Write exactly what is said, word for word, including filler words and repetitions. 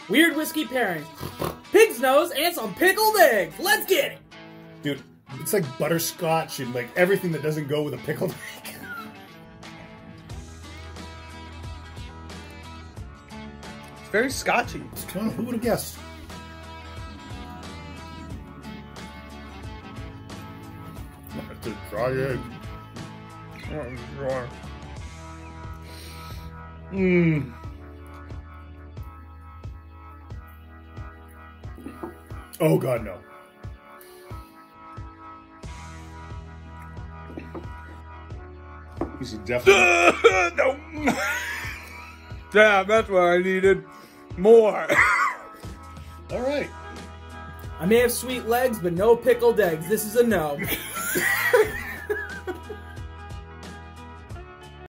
Weird whiskey pairings. Pig's nose and some pickled eggs. Let's get it. Dude, it's like butterscotch and like everything that doesn't go with a pickled egg. It's very scotchy. Oh, who would have guessed? It's a dry egg. Mmm. Oh God, no. This is definitely No. Damn, that's what I needed. More. all right. I may have sweet legs, but no pickled eggs. This is a no.